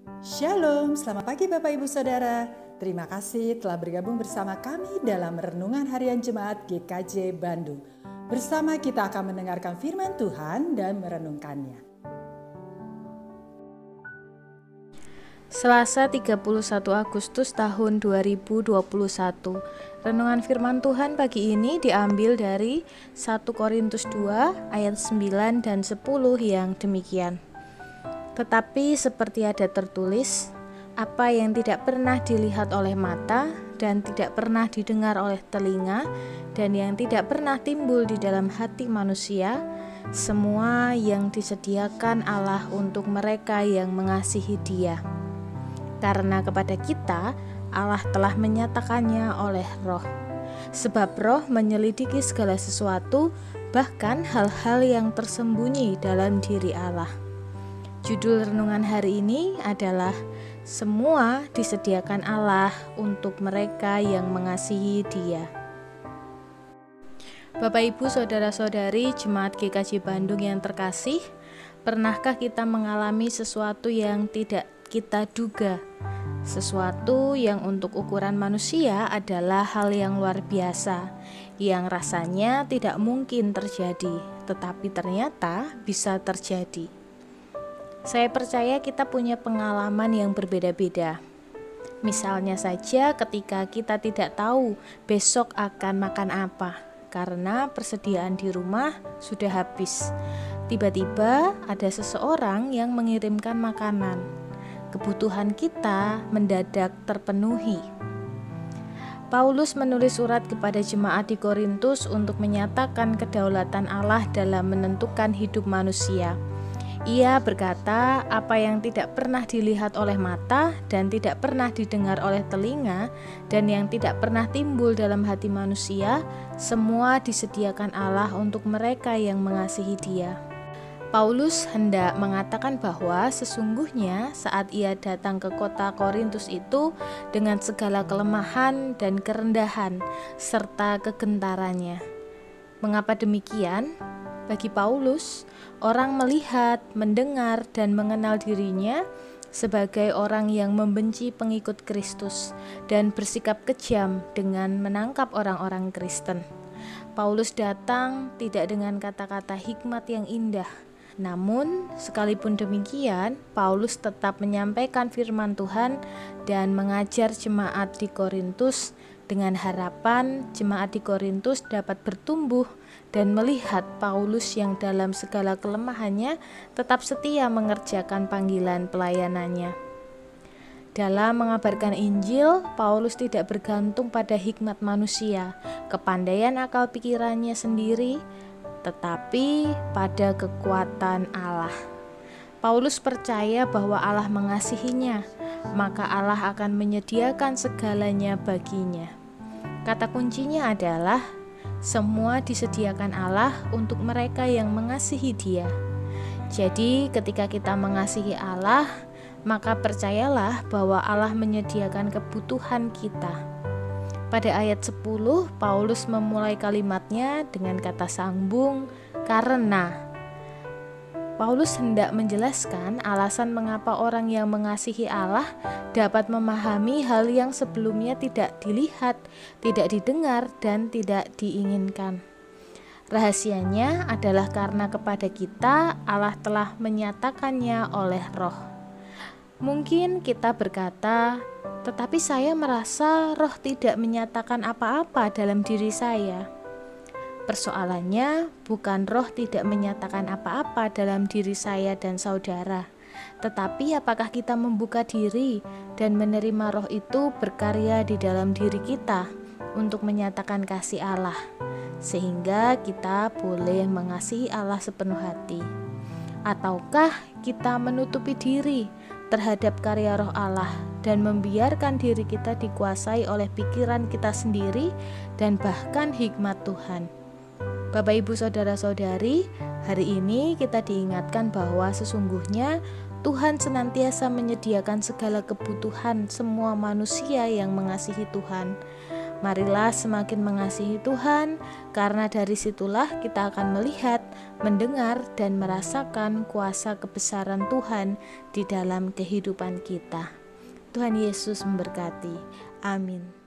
Shalom, selamat pagi Bapak Ibu Saudara. Terima kasih telah bergabung bersama kami dalam Renungan Harian Jemaat GKJ Bandung. Bersama kita akan mendengarkan firman Tuhan dan merenungkannya. Selasa 31 Agustus tahun 2021. Renungan firman Tuhan pagi ini diambil dari 1 Korintus 2 ayat 9 dan 10 yang demikian. Tetapi seperti ada tertulis, apa yang tidak pernah dilihat oleh mata dan tidak pernah didengar oleh telinga dan yang tidak pernah timbul di dalam hati manusia, semua yang disediakan Allah untuk mereka yang mengasihi Dia. Karena kepada kita Allah telah menyatakannya oleh Roh. Sebab Roh menyelidiki segala sesuatu, bahkan hal-hal yang tersembunyi dalam diri Allah. Judul renungan hari ini adalah Semua disediakan Allah untuk mereka yang mengasihi Dia. Bapak Ibu Saudara-saudari Jemaat GKJ Bandung yang terkasih, pernahkah kita mengalami sesuatu yang tidak kita duga? Sesuatu yang untuk ukuran manusia adalah hal yang luar biasa, yang rasanya tidak mungkin terjadi, tetapi ternyata bisa terjadi. Saya percaya kita punya pengalaman yang berbeda-beda. Misalnya saja ketika kita tidak tahu besok akan makan apa, karena persediaan di rumah sudah habis. Tiba-tiba ada seseorang yang mengirimkan makanan. Kebutuhan kita mendadak terpenuhi. Paulus menulis surat kepada jemaat di Korintus untuk menyatakan kedaulatan Allah dalam menentukan hidup manusia. Ia berkata, apa yang tidak pernah dilihat oleh mata dan tidak pernah didengar oleh telinga dan yang tidak pernah timbul dalam hati manusia, semua disediakan Allah untuk mereka yang mengasihi Dia. Paulus hendak mengatakan bahwa sesungguhnya saat ia datang ke kota Korintus itu dengan segala kelemahan dan kerendahan serta kegentarannya. Mengapa demikian? Bagi Paulus, orang melihat, mendengar, dan mengenal dirinya sebagai orang yang membenci pengikut Kristus dan bersikap kejam dengan menangkap orang-orang Kristen. Paulus datang tidak dengan kata-kata hikmat yang indah. Namun, sekalipun demikian, Paulus tetap menyampaikan firman Tuhan dan mengajar jemaat di Korintus dengan harapan jemaat di Korintus dapat bertumbuh dan melihat Paulus yang dalam segala kelemahannya tetap setia mengerjakan panggilan pelayanannya. Dalam mengabarkan Injil, Paulus tidak bergantung pada hikmat manusia, kepandaian akal pikirannya sendiri, tetapi pada kekuatan Allah. Paulus percaya bahwa Allah mengasihinya, maka Allah akan menyediakan segalanya baginya. Kata kuncinya adalah semua disediakan Allah untuk mereka yang mengasihi Dia. Jadi ketika kita mengasihi Allah, maka percayalah bahwa Allah menyediakan kebutuhan kita. Pada ayat 10, Paulus memulai kalimatnya dengan kata sambung, karena. Paulus hendak menjelaskan alasan mengapa orang yang mengasihi Allah dapat memahami hal yang sebelumnya tidak dilihat, tidak didengar, dan tidak diinginkan. Rahasianya adalah karena kepada kita Allah telah menyatakannya oleh Roh. Mungkin kita berkata, tetapi saya merasa Roh tidak menyatakan apa-apa dalam diri saya. Persoalannya bukan Roh tidak menyatakan apa-apa dalam diri saya dan saudara, tetapi apakah kita membuka diri dan menerima Roh itu berkarya di dalam diri kita untuk menyatakan kasih Allah, sehingga kita boleh mengasihi Allah sepenuh hati. Ataukah kita menutupi diri terhadap karya Roh Allah dan membiarkan diri kita dikuasai oleh pikiran kita sendiri dan bahkan hikmat Tuhan? Bapak Ibu Saudara-saudari, hari ini kita diingatkan bahwa sesungguhnya Tuhan senantiasa menyediakan segala kebutuhan semua manusia yang mengasihi Tuhan. Marilah semakin mengasihi Tuhan, karena dari situlah kita akan melihat, mendengar, dan merasakan kuasa kebesaran Tuhan di dalam kehidupan kita. Tuhan Yesus memberkati. Amin.